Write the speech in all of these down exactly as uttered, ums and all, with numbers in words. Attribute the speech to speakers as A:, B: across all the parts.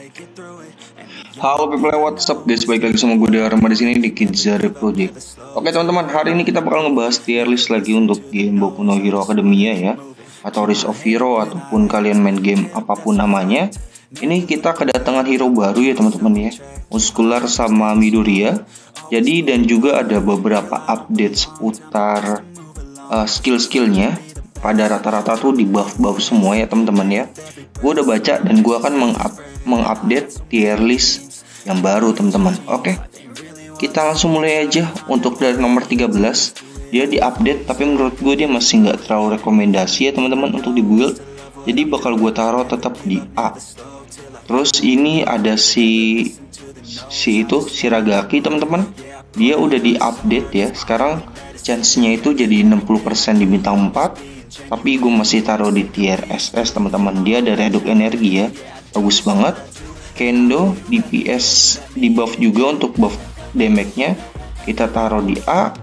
A: Halo people, what's up guys, balik lagi sama gue Dharma di sini di Kidzare Project. Oke teman-teman, hari ini kita bakal ngebahas tier list lagi untuk game Boku no Hero Academia ya, atau Rise of Hero, ataupun kalian main game apapun namanya. Ini kita kedatangan hero baru ya teman-teman ya, Muscular sama Midoriya. Jadi dan juga ada beberapa update seputar uh, skill-skillnya. Pada rata-rata tuh di buff-buff semua ya teman-teman ya. Gue udah baca dan gue akan meng-up, mengupdate tier list yang baru teman-teman. Oke, kita langsung mulai aja. Untuk dari nomor tiga belas, dia diupdate tapi menurut gue dia masih nggak terlalu rekomendasi ya teman-teman untuk di build. Jadi bakal gue taruh tetap di A. Terus ini ada si si itu Shiragaki teman-teman. Dia udah diupdate ya. Sekarang chance-nya itu jadi enam puluh persen di bintang empat. Tapi gue masih taruh di tier S S teman-teman. Dia ada redup energi ya, bagus banget. Kendo D P S di buff juga untuk buff damage-nya. Kita taruh di A.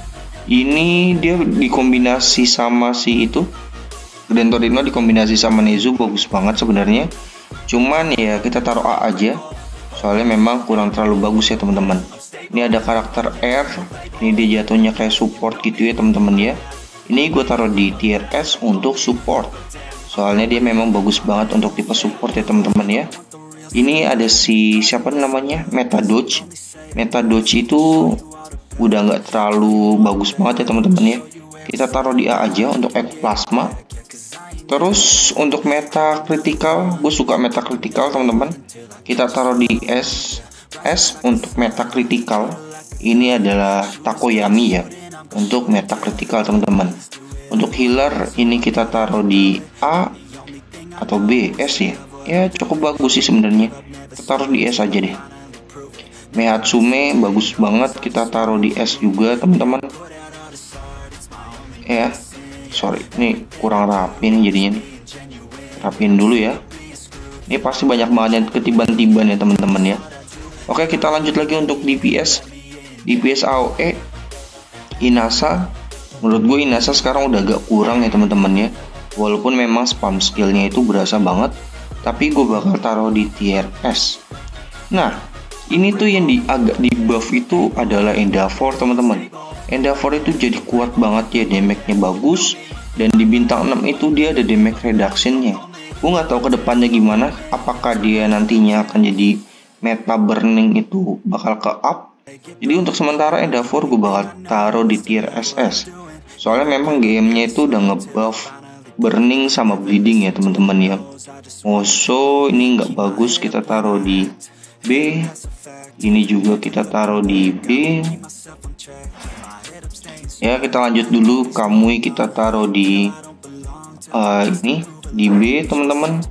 A: Ini dia dikombinasi sama si itu Dentorino, dikombinasi sama Nezu, bagus banget sebenarnya. Cuman ya kita taruh A aja, soalnya memang kurang terlalu bagus ya teman-teman. Ini ada karakter R. Ini dia jatuhnya kayak support gitu ya teman-teman ya. Ini gue taruh di tier S untuk support, soalnya dia memang bagus banget untuk tipe support ya teman-teman ya. Ini ada si siapa namanya, Metadoge. Metadoge itu udah nggak terlalu bagus banget ya teman-teman ya. Kita taruh di A aja untuk Ectoplasma. Terus untuk meta critical, gue suka meta critical teman-teman. Kita taruh di S. S untuk meta critical ini adalah Takoyami ya, untuk meta critical teman-teman. Untuk healer ini kita taruh di A atau B, S ya. Ya cukup bagus sih sebenarnya. Kita taruh di S aja deh. Mehatsume bagus banget, kita taruh di S juga teman-teman. Ya, sorry, ini kurang rapi nih jadinya nih. Rapiin dulu ya. Ini pasti banyak banget yang ketiban-tiban ya teman-teman ya. Oke, kita lanjut lagi untuk D P S. D P S A O E Inasa. Menurut gue Inasa sekarang udah agak kurang ya teman-teman ya. Walaupun memang spam skillnya itu berasa banget, tapi gue bakal taruh di tier S. Nah, ini tuh yang di agak di buff itu adalah Endeavor teman-teman. Endeavor itu jadi kuat banget ya, damage-nya bagus. Dan di bintang enam itu dia ada damage reduction-nya. Gue nggak tahu kedepannya gimana. Apakah dia nantinya akan jadi meta burning itu bakal ke up. Jadi untuk sementara Endeavor gue bakal taruh di tier S S. Soalnya memang gamenya itu udah ngebuff burning sama bleeding ya teman-teman ya. Oso ini nggak bagus, kita taruh di B. Ini juga kita taruh di B. Ya kita lanjut dulu. Kamui kita taruh di uh, ini di B teman-teman.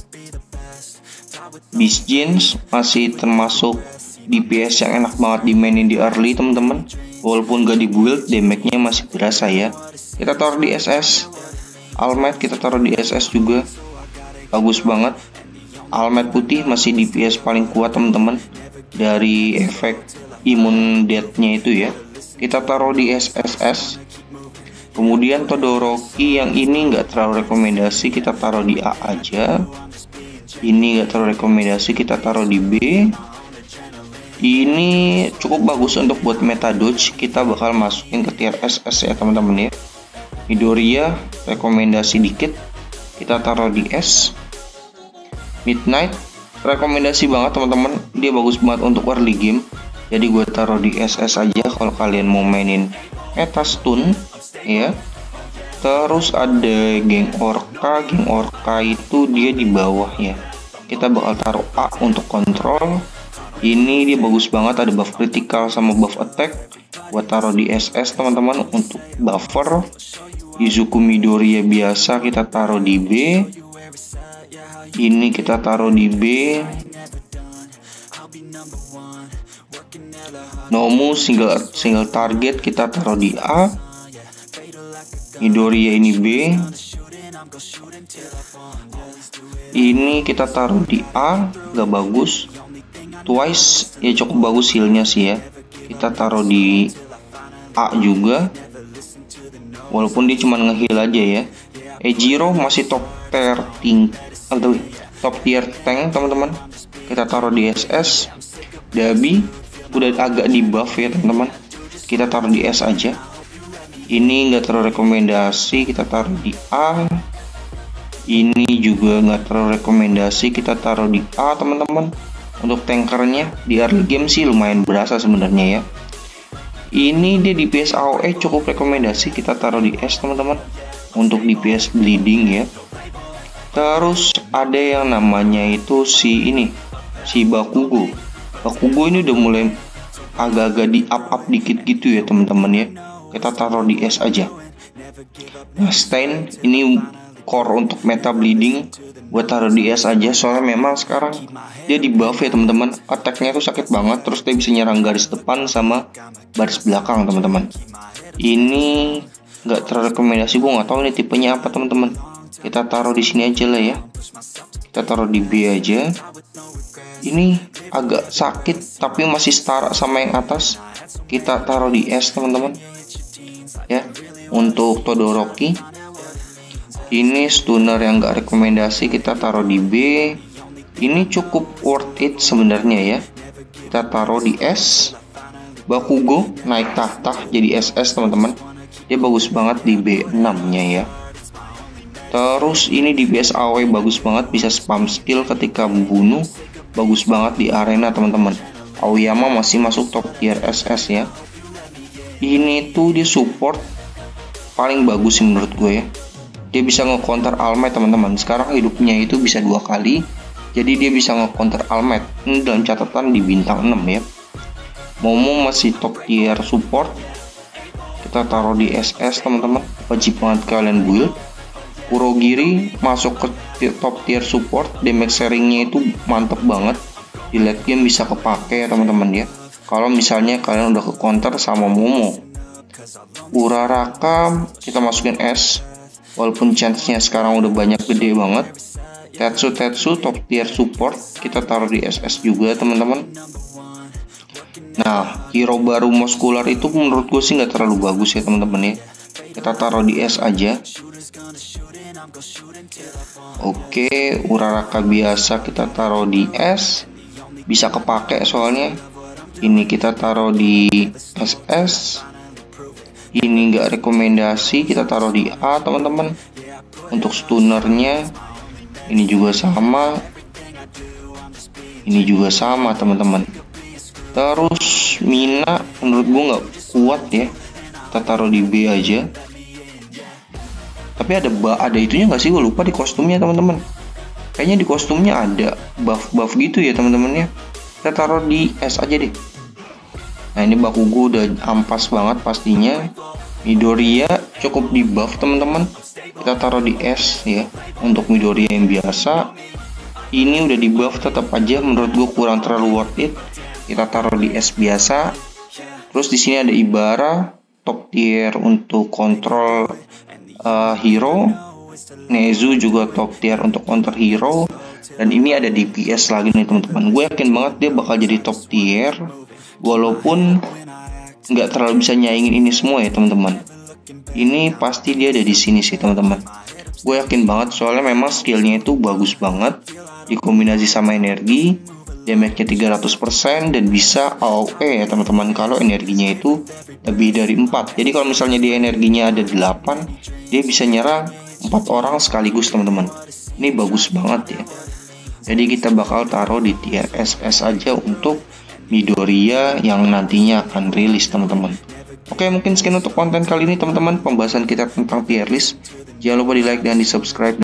A: Beast Jeans masih termasuk D P S yang enak banget dimainin di early teman-teman. Walaupun gak di build, damage-nya masih berasa ya. Kita taruh di S S. Almet kita taruh di S S juga, bagus banget. Almet putih masih D P S paling kuat teman-teman dari efek imun death-nya itu ya. Kita taruh di S S S. Kemudian Todoroki yang ini nggak terlalu rekomendasi, kita taruh di A aja. Ini nggak terlalu rekomendasi, kita taruh di B. Ini cukup bagus untuk buat Metadoge, kita bakal masukin ke tier S S ya teman-teman ya. Midoriya rekomendasi dikit, kita taruh di S. Midnight rekomendasi banget teman-teman, dia bagus banget untuk early game. Jadi gue taruh di S S aja kalau kalian mau mainin Metastun ya. Terus ada geng Orca. Geng Orca itu dia di bawah ya. Kita bakal taruh A untuk kontrol. Ini dia bagus banget, ada buff critical sama buff attack. Buat taruh di S S teman-teman untuk buffer. Izuku Midoriya biasa kita taruh di B. Ini kita taruh di B. Nomu single single target kita taruh di A. Midoriya ini B. Ini kita taruh di A, gak bagus. Twice ya cukup bagus healnya sih ya, kita taruh di A juga. Walaupun dia cuma nge-heal aja ya. Ejiro masih top tier ting atau top tier tank teman-teman. Kita kita taruh di S S. Dabi udah agak di buff ya teman-teman, kita taruh di S aja. Ini enggak terlalu rekomendasi, kita taruh di A. Ini juga nggak terlalu rekomendasi, kita taruh di A teman-teman. Untuk tankernya di early game sih lumayan berasa sebenarnya ya. Ini dia D P S A O E cukup rekomendasi, kita taruh di S teman-teman. Untuk D P S bleeding ya. Terus ada yang namanya itu si ini, si Bakugo. Bakugo ini udah mulai agak-agak di up-up dikit gitu ya teman-teman ya. Kita taruh di S aja. Nah, Stein ini core untuk meta bleeding, buat taruh di S aja, soalnya memang sekarang dia di buff ya teman-teman. Attacknya tuh sakit banget, terus dia bisa nyerang garis depan sama baris belakang teman-teman. Ini nggak terlalu rekomendasi, gue nggak tahu ini tipenya apa teman-teman. Kita taruh di sini aja lah ya, kita taruh di B aja. Ini agak sakit tapi masih setara sama yang atas, kita taruh di S teman-teman ya. Untuk Todoroki ini stunner yang gak rekomendasi, kita taruh di B. Ini cukup worth it sebenarnya ya, kita taruh di S. Bakugo naik tahta jadi S S teman-teman, dia bagus banget di B enam nya ya. Terus ini D P S A O E bagus banget, bisa spam skill ketika membunuh, bagus banget di arena teman-teman. Aoyama masih masuk top tier S S ya. Ini tuh dia support paling bagus sih menurut gue ya. Dia bisa nge-counter Almet teman-teman. Sekarang hidupnya itu bisa dua kali, jadi dia bisa nge-counter Almet. Ini dalam catatan di bintang enam ya. Momo masih top tier support, kita taruh di S S teman-teman. Wajib banget kalian build. Kurogiri masuk ke top tier support, damage sharingnya itu mantep banget. Di late game bisa kepake ya teman-teman ya, kalau misalnya kalian udah ke counter sama Momo. Uraraka kita masukin S, walaupun chance-nya sekarang udah banyak gede banget. Tetsu Tetsu top tier support, kita taruh di S S juga teman-teman. Nah, hero baru muskular itu menurut gue sih nggak terlalu bagus ya teman-teman ya, kita taruh di S aja. Oke, Uraraka biasa kita taruh di S, bisa kepake soalnya. Ini kita taruh di S S. Ini enggak rekomendasi, kita taruh di A teman-teman. Untuk stunnernya ini juga sama, ini juga sama teman-teman. Terus Mina menurut gue nggak kuat ya, kita taruh di B aja. Tapi ada ada itunya nggak sih, gue lupa di kostumnya teman-teman. Kayaknya di kostumnya ada buff-buff gitu ya teman-teman ya. Kita taruh di S aja deh. Nah, ini Bakugo udah ampas banget pastinya. Midoriya cukup di buff teman-teman, kita taruh di S ya. Untuk Midoriya yang biasa, ini udah di buff tetap aja menurut gue kurang terlalu worth it, kita taruh di S biasa. Terus di sini ada Ibara top tier untuk kontrol uh, hero. Nezu juga top tier untuk counter hero. Dan ini ada D P S lagi nih teman-teman. Gue yakin banget dia bakal jadi top tier, walaupun nggak terlalu bisa nyaingin ini semua ya teman-teman. Ini pasti dia ada di sini sih teman-teman. Gue yakin banget soalnya memang skillnya itu bagus banget, dikombinasi sama energi, damage-nya tiga ratus persen dan bisa A O E ya teman-teman kalau energinya itu lebih dari empat. Jadi kalau misalnya dia energinya ada delapan, dia bisa nyerang empat orang sekaligus teman-teman. Ini bagus banget ya. Jadi kita bakal taruh di tier S S aja untuk Midoriya yang nantinya akan rilis teman-teman. Oke, mungkin sekian untuk konten kali ini teman-teman, pembahasan kita tentang tier list. Jangan lupa di like dan di subscribe.